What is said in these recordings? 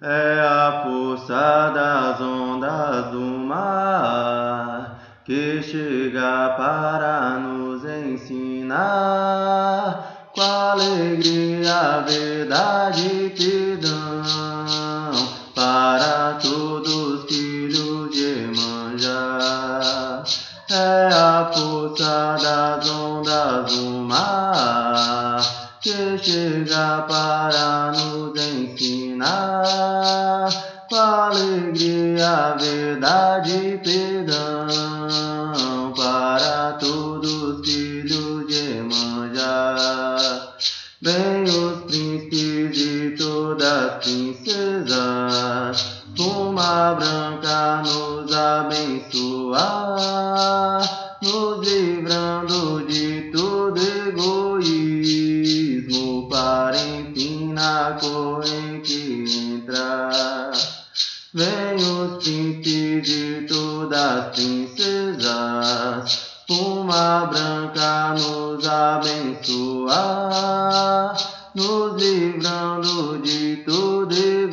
É a força das ondas do mar que chega para nos ensinar com alegria, verdade e perdão para todos filhos de Iemanjá. É a força das ondas do mar que chega para nos ensinar com alegria, verdade e perdão para todos filhos de Iemanjá. Vem os príncipes e todas as princesas, espuma branca nos abençoar, nos livrando de todo egoísmo, para enfim na corrente entrar. Vem os príncipes de todas as princesas, espuma branca nos abençoar, nos livrando de todo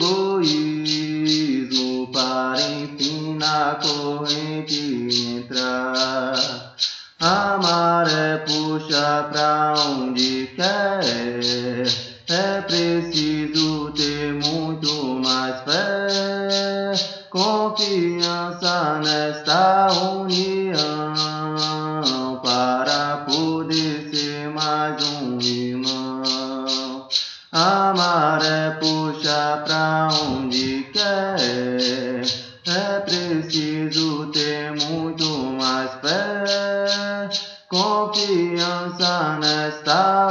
egoísmo, para enfim na corrente entrar. A maré puxa pra onde quer, é preciso ter muito mais fé, confiança nesta união, para poder ser mais um irmão. A maré puxa pra onde quer, é preciso ter muito mais fé, confiança nesta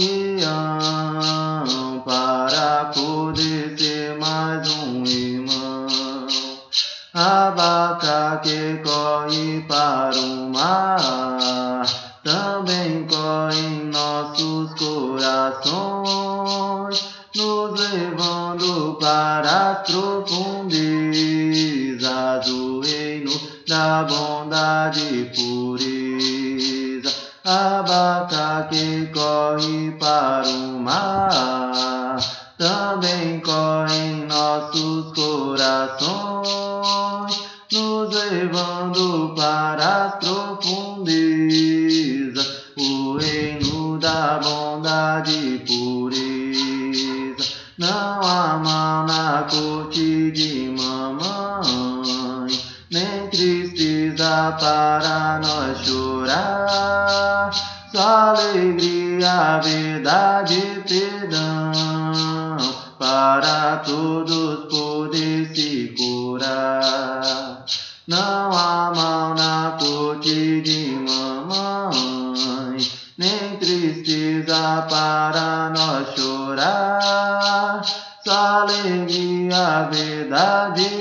união, para poder ser mais um irmão. A barca que corre para o mar também corre em nossos corações, nos levando para as profundezas do reino da bondade e pureza. A barca que corre para o mar também corre em nossos corações, nos levando para as profundezas, o reino da bondade e pureza. Não há mal na corte de mamãe, nem tristeza para nós chorar, só alegria, verdade e perdão, para todos poder se curar. Não há mal na corte de mamãe, nem tristeza para nós chorar, só alegria, verdade e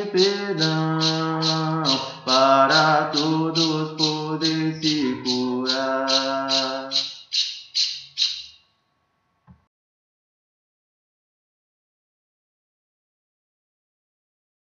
perdão, para todos poder se curar.